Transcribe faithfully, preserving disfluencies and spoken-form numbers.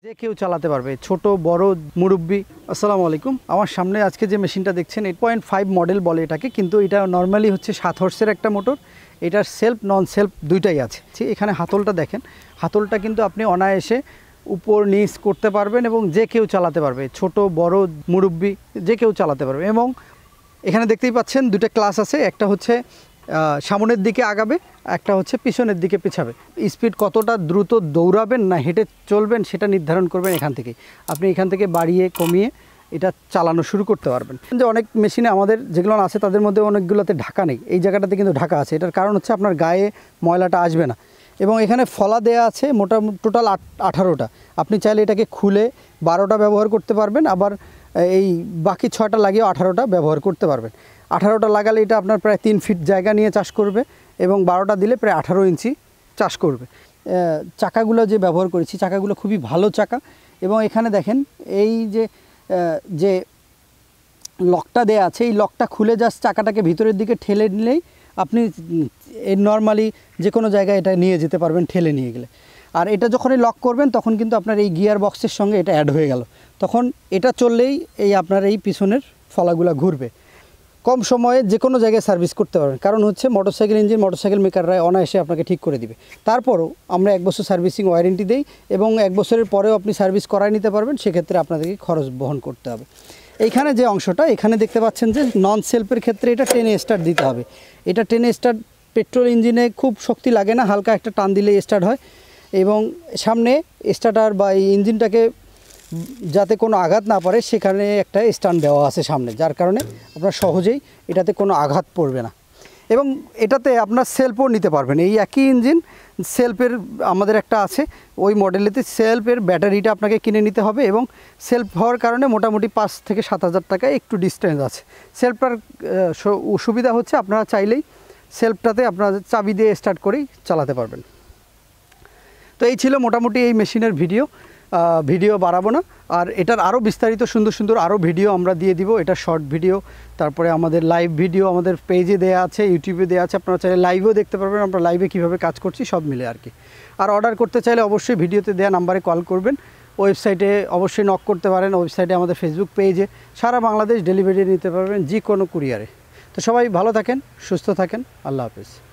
যে কেউ চালাতে পারবে, ছোট বড় মুরব্বি। আসসালামু আলাইকুম। আমার সামনে আজকে যে মেশিনটা দেখছেন এইট পয়েন্ট ফাইভ মডেল বলে এটাকে, কিন্তু এটা নর্মালি হচ্ছে সাত হর্সের একটা মোটর। এটার সেলফ নন সেলফ দুইটাই আছে। এখানে হাতলটা দেখেন, হাতলটা কিন্তু আপনি অনায়াসে উপর নিচ করতে পারবেন এবং যে কেউ চালাতে পারবে, ছোট বড় মুরব্বি যে কেউ চালাতে পারবে। এবং এখানে দেখতেই পাচ্ছেন দুটো ক্লাস আছে, একটা হচ্ছে সামনের দিকে আগাবে, একটা হচ্ছে পিছনের দিকে পিছাবে। স্পিড কতটা দ্রুত দৌড়াবেন না হেঁটে চলবেন সেটা নির্ধারণ করবেন এখান থেকে। আপনি এখান থেকে বাড়িয়ে কমিয়ে এটা চালানো শুরু করতে পারবেন। যে অনেক মেশিনে আমাদের যেগুলো আছে তাদের মধ্যে অনেকগুলোতে ঢাকা নেই, এই জায়গাটাতে কিন্তু ঢাকা আছে। এটার কারণ হচ্ছে আপনার গায়ে ময়লাটা আসবে না। এবং এখানে ফলা দেয়া আছে মোটামুটি টোটাল আট আঠারোটা। আপনি চাইলে এটাকে খুলে বারোটা ব্যবহার করতে পারবেন, আবার এই বাকি ছয়টা লাগিয়ে আঠারোটা ব্যবহার করতে পারবেন। আঠারোটা লাগালে এটা আপনার প্রায় তিন ফিট জায়গা নিয়ে চাষ করবে এবং বারোটা দিলে প্রায় আঠারো ইঞ্চি চাষ করবে। চাকাগুলো যে ব্যবহার করেছি, চাকাগুলো খুবই ভালো চাকা। এবং এখানে দেখেন এই যে যে লকটা দেয়া আছে, এই লকটা খুলে জাস্ট চাকাটাকে ভিতরের দিকে ঠেলে নিলেই আপনি নর্মালি যে কোনো জায়গায় এটা নিয়ে যেতে পারবেন ঠেলে নিয়ে গেলে। আর এটা যখনই লক করবেন তখন কিন্তু আপনার এই গিয়ার বক্সের সঙ্গে এটা অ্যাড হয়ে গেল, তখন এটা চললেই এই আপনার এই পিছনের ফলাগুলো ঘুরবে। কম সময়ে যে কোনো জায়গায় সার্ভিস করতে পারবেন, কারণ হচ্ছে মোটরসাইকেল ইঞ্জিন মোটরসাইকেল মেকাররা অনায়াসে আপনাকে ঠিক করে দিবে। তারপরও আমরা এক বছর সার্ভিসিং ওয়ারেন্টি দেই এবং এক বছরের পরেও আপনি সার্ভিস করায় নিতে পারবেন, সেক্ষেত্রে আপনাদেরকে খরচ বহন করতে হবে। এইখানে যে অংশটা এখানে দেখতে পাচ্ছেন যে নন সেলফের ক্ষেত্রে এটা টেনে স্টার্ট দিতে হবে। এটা টেনে স্টার্ট পেট্রোল ইঞ্জিনে খুব শক্তি লাগে না, হালকা একটা টান দিলে স্টার্ট হয়। এবং সামনে স্টার্টার বা এই ইঞ্জিনটাকে যাতে কোনো আঘাত না পড়ে সেখানে একটা স্ট্যান্ড দেওয়া আছে সামনে, যার কারণে আপনার সহজেই এটাতে কোনো আঘাত পড়বে না। এবং এটাতে আপনার সেলফও নিতে পারবেন। এই একই ইঞ্জিন সেলফের আমাদের একটা আছে, ওই মডেলেতে সেলফের ব্যাটারিটা আপনাকে কিনে নিতে হবে। এবং সেলফ হওয়ার কারণে মোটামুটি পাঁচ থেকে সাত হাজার টাকায় একটু ডিস্টেন্স আছে। সেলফটার সুবিধা হচ্ছে আপনারা চাইলেই সেলফটাতে আপনারা চাবি দিয়ে স্টার্ট করেই চালাতে পারবেন। তো এই ছিল মোটামুটি এই মেশিনের ভিডিও। ভিডিও বাড়াবো না, আর এটার আরও বিস্তারিত সুন্দর সুন্দর আরও ভিডিও আমরা দিয়ে দিব। এটা শর্ট ভিডিও, তারপরে আমাদের লাইভ ভিডিও আমাদের পেজে দেওয়া আছে, ইউটিউবে দেওয়া আছে, আপনারা চাইলে লাইভেও দেখতে পারবেন আমরা লাইভে কীভাবে কাজ করছি সব মিলে আর কি। আর অর্ডার করতে চাইলে অবশ্যই ভিডিওতে দেওয়া নাম্বারে কল করবেন, ওয়েবসাইটে অবশ্যই নক করতে পারেন, ওয়েবসাইটে আমাদের ফেসবুক পেজে সারা বাংলাদেশ ডেলিভারি নিতে পারবেন যে কোনো কুরিয়ারে। তো সবাই ভালো থাকেন, সুস্থ থাকেন, আল্লাহ হাফেজ।